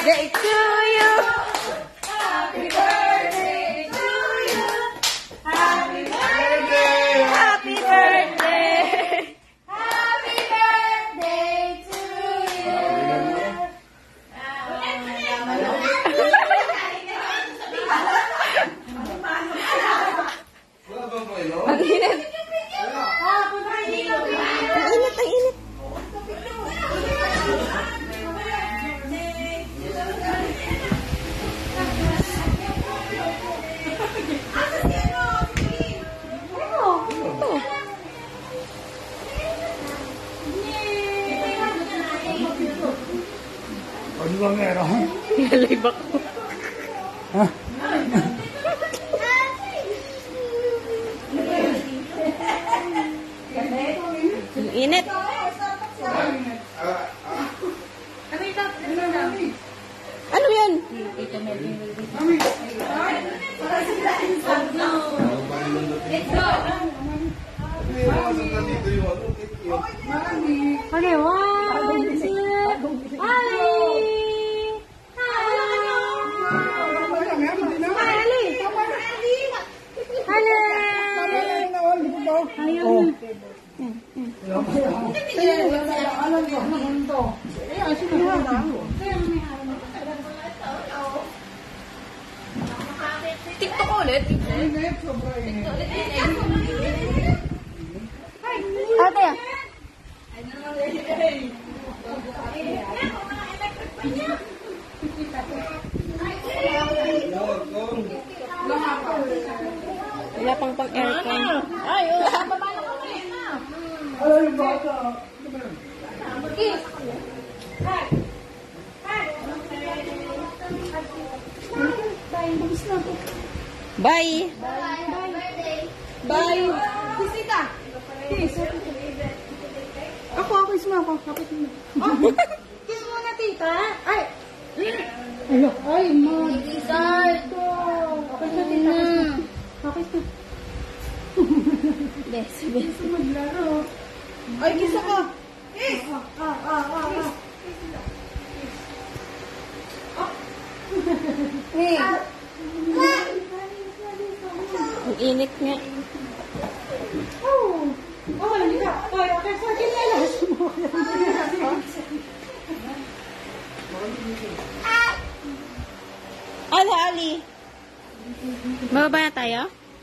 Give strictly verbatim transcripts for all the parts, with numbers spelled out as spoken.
birthday to you. Happy birthday to you. Happy birthday. Happy birthday. Happy birthday to you. Ang init. Ang init, ang init. Ano ba meron? Nalib ako. Ha? Ang init. Ano yan? Okay, one, two, hi! Ayun. TikTok ulit. Ate. Wala pang pang aircon. Ay, wala pa paano ko na. Ay, baka. Kiss. Hi. Hi. Bye. Bye. Bye. Bye. Kiss kita. Kiss. Ako, ako kiss mo ako. Kapit mo. Kiss mo na, tita. Ay. Ay, ay, ma. Kisar. Kapit mo, tita. Kapit mo. Bes, bes. Maglaro. Ay, kiss ako. Kiss. Ah, ah, ah, ah. Hey. Ang init nga. Oh. Oh, hindi ka. Ay, okay, so kinalas mo. Ano, Ali? Bababa na tayo?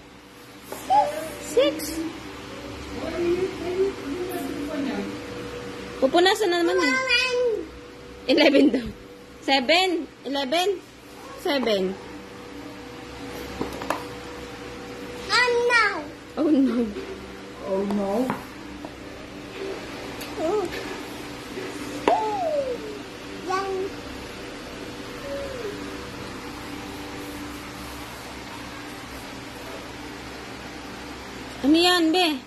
Six. Pupunasan na naman eh. Eleven daw. Seven. Eleven. Seven. Oh no. Oh no. Oh no. Oh. Ano yan, be?